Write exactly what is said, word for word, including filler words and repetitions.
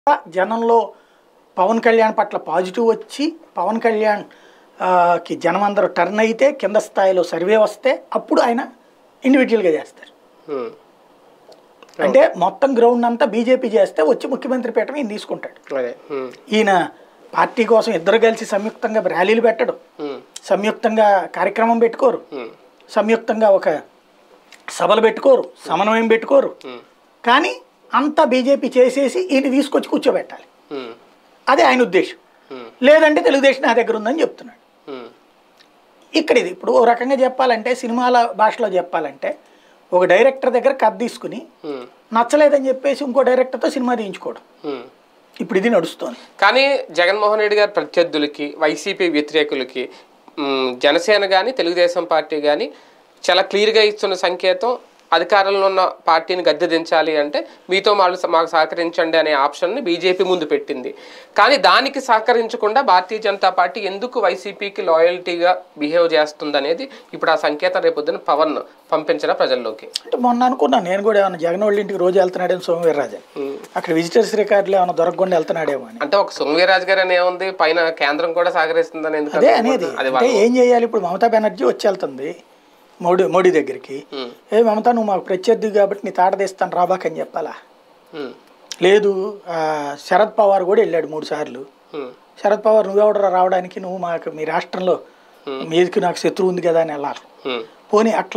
జనంలో పవన్ కళ్యాణ్ పట్ల పాజిటివ్ వచ్చి పవన్ కళ్యాణ్ కి జనం అందరూ టర్న్ అయితే కింద స్థాయిలో సర్వే వస్తే అప్పుడు ఆయన ఇండివిజువల్గా చేస్తారు. అంటే మొత్తం గ్రౌండ్ అంతా బీజేపీ చేస్తే వచ్చి ముఖ్యమంత్రి పీఠం ఈయన తీసుకుంటాడు. ఈయన పార్టీ కోసం ఇద్దరు కలిసి సంయుక్తంగా ర్యాలీలు పెట్టడం, సంయుక్తంగా కార్యక్రమం పెట్టుకోరు, సంయుక్తంగా ఒక సభలు పెట్టుకోరు, సమన్వయం పెట్టుకోరు. కానీ అంతా బీజేపీ చేసేసి ఈయన తీసుకొచ్చి కూర్చోబెట్టాలి, అదే ఆయన ఉద్దేశం. లేదంటే తెలుగుదేశం నా దగ్గర ఉందని చెప్తున్నాడు. ఇక్కడ ఇది ఇప్పుడు ఓ రకంగా చెప్పాలంటే, సినిమాల భాషలో చెప్పాలంటే, ఒక డైరెక్టర్ దగ్గర కథ తీసుకుని నచ్చలేదని చెప్పేసి ఇంకో డైరెక్టర్తో సినిమా తీయించుకోవడం ఇప్పుడు ఇది నడుస్తుంది. కానీ జగన్మోహన్ రెడ్డి గారి ప్రత్యర్థులకి, వైసీపీ వ్యతిరేకులకి జనసేన కానీ తెలుగుదేశం పార్టీ కానీ చాలా క్లియర్గా ఇస్తున్న సంకేతం, అధికారంలో ఉన్న పార్టీని గద్దె దించాలి అంటే మీతో వాళ్ళు మాకు సహకరించండి అనే ఆప్షన్ని బీజేపీ ముందు పెట్టింది. కానీ దానికి సహకరించకుండా భారతీయ జనతా పార్టీ ఎందుకు వైసీపీకి లాయల్టీగా బిహేవ్ చేస్తుంది అనేది ఇప్పుడు ఆ సంకేతం రేపొద్దున పవన్ పంపించిన ప్రజల్లోకి. అంటే మొన్న అనుకున్నాను నేను కూడా, ఏమన్నా జగన్ వాళ్ళ ఇంటికి రోజు వెళ్తున్నాడేమో సోమవీర్రాజు, అక్కడ విజిటర్స్ రికార్డులు ఏమైనా దొరకకుండా వెళ్తున్నాడేమో అని. అంటే ఒక సోమవీర్రాజు గారు అని ఏముంది, పైన కేంద్రం కూడా సహకరిస్తుందని ఎందుకు అదే అనేది. అంటే ఏం చేయాలి ఇప్పుడు? మమతా బెనర్జీ వచ్చి వెళ్తుంది మోడీ మోడీ దగ్గరికి, ఏ మమతా నువ్వు మాకు ప్రత్యర్థి కాబట్టి నీ తాట తీస్తాను రాబాక్ అని చెప్పాలా? లేదు, శరద్ పవార్ కూడా వెళ్ళాడు మూడు సార్లు. శరద్ పవార్ నువ్వెవడరా రావడానికి, నువ్వు మాకు మీ రాష్ట్రంలో మీదికి నాకు శత్రువు ఉంది కదా అని వెళ్ళాలి. పోనీ అట్లా